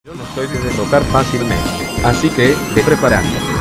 Yo no soy de derrotar fácilmente, así que, ve preparando.